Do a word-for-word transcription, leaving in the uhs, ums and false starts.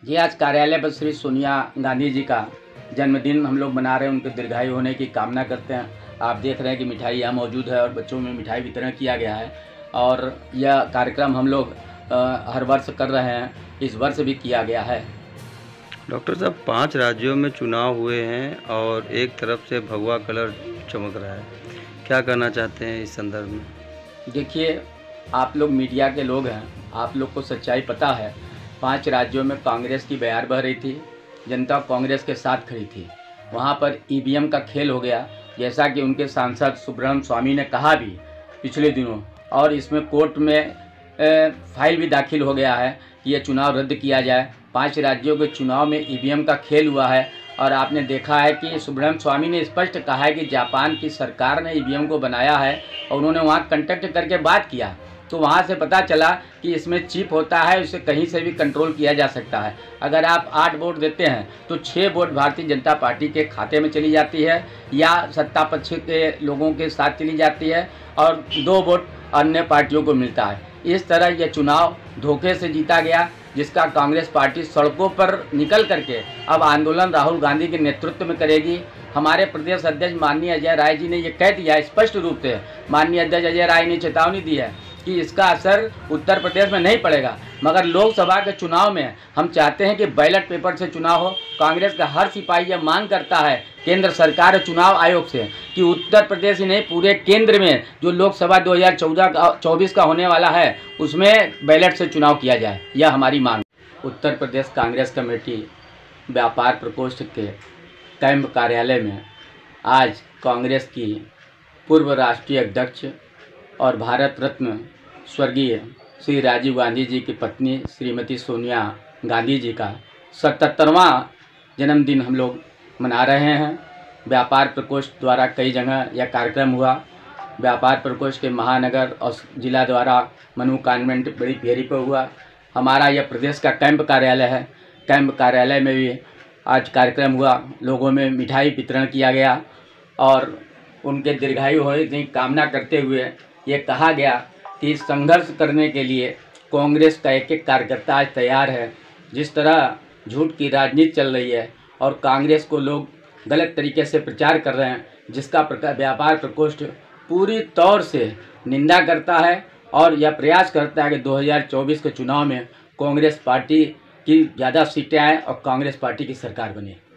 जी, आज कार्यालय पर श्री सोनिया गांधी जी का जन्मदिन हम लोग मना रहे हैं। उनके दीर्घायु होने की कामना करते हैं। आप देख रहे हैं कि मिठाई यहाँ मौजूद है और बच्चों में मिठाई वितरण किया गया है और यह कार्यक्रम हम लोग आ, हर वर्ष कर रहे हैं। इस वर्ष भी किया गया है। डॉक्टर साहब, पांच राज्यों में चुनाव हुए हैं और एक तरफ से भगवा कलर चमक रहा है, क्या कहना चाहते हैं इस संदर्भ में? देखिए, आप लोग मीडिया के लोग हैं, आप लोग को सच्चाई पता है। पांच राज्यों में कांग्रेस की बयार बह रही थी, जनता कांग्रेस के साथ खड़ी थी। वहां पर ईवीएम का खेल हो गया, जैसा कि उनके सांसद सुब्रह्मण्यम स्वामी ने कहा भी पिछले दिनों, और इसमें कोर्ट में फाइल भी दाखिल हो गया है कि यह चुनाव रद्द किया जाए। पांच राज्यों के चुनाव में ईवीएम का खेल हुआ है और आपने देखा है कि सुब्रह्मण्यम स्वामी ने स्पष्ट कहा है कि जापान की सरकार ने ईवीएम को बनाया है और उन्होंने वहाँ कंटेक्ट करके बात किया, तो वहाँ से पता चला कि इसमें चिप होता है, इसे कहीं से भी कंट्रोल किया जा सकता है। अगर आप आठ वोट देते हैं तो छः वोट भारतीय जनता पार्टी के खाते में चली जाती है या सत्ता पक्ष के लोगों के साथ चली जाती है और दो वोट अन्य पार्टियों को मिलता है। इस तरह यह चुनाव धोखे से जीता गया, जिसका कांग्रेस पार्टी सड़कों पर निकल करके अब आंदोलन राहुल गांधी के नेतृत्व में करेगी। हमारे प्रदेश अध्यक्ष माननीय अजय राय जी ने यह कह दिया स्पष्ट रूप से, माननीय अध्यक्ष अजय राय ने चेतावनी दी है कि इसका असर उत्तर प्रदेश में नहीं पड़ेगा, मगर लोकसभा के चुनाव में हम चाहते हैं कि बैलेट पेपर से चुनाव हो। कांग्रेस का हर सिपाही यह मांग करता है केंद्र सरकार और चुनाव आयोग से कि उत्तर प्रदेश ही नहीं, पूरे केंद्र में जो लोकसभा दो हज़ार चौदह का चौबीस का होने वाला है उसमें बैलेट से चुनाव किया जाए, यह हमारी मांग। उत्तर प्रदेश कांग्रेस कमेटी व्यापार प्रकोष्ठ के कैंप कार्यालय में आज कांग्रेस की पूर्व राष्ट्रीय अध्यक्ष और भारत रत्न स्वर्गीय श्री राजीव गांधी जी की पत्नी श्रीमती सोनिया गांधी जी का सतहत्तरवां जन्मदिन हम लोग मना रहे हैं। व्यापार प्रकोष्ठ द्वारा कई जगह यह कार्यक्रम हुआ। व्यापार प्रकोष्ठ के महानगर और जिला द्वारा मनु कॉन्वेंट बड़ी फेरी पर हुआ। हमारा यह प्रदेश का कैंप कार्यालय है। कैंप कार्यालय में भी आज कार्यक्रम हुआ, लोगों में मिठाई वितरण किया गया और उनके दीर्घायु होने की कामना करते हुए ये कहा गया कि संघर्ष करने के लिए कांग्रेस का एक एक कार्यकर्ता आज तैयार है। जिस तरह झूठ की राजनीति चल रही है और कांग्रेस को लोग गलत तरीके से प्रचार कर रहे हैं, जिसका प्रकार व्यापार प्रकोष्ठ पूरी तौर से निंदा करता है और यह प्रयास करता है कि दो हज़ार चौबीस के चुनाव में कांग्रेस पार्टी की ज़्यादा सीटें आएँ और कांग्रेस पार्टी की सरकार बने।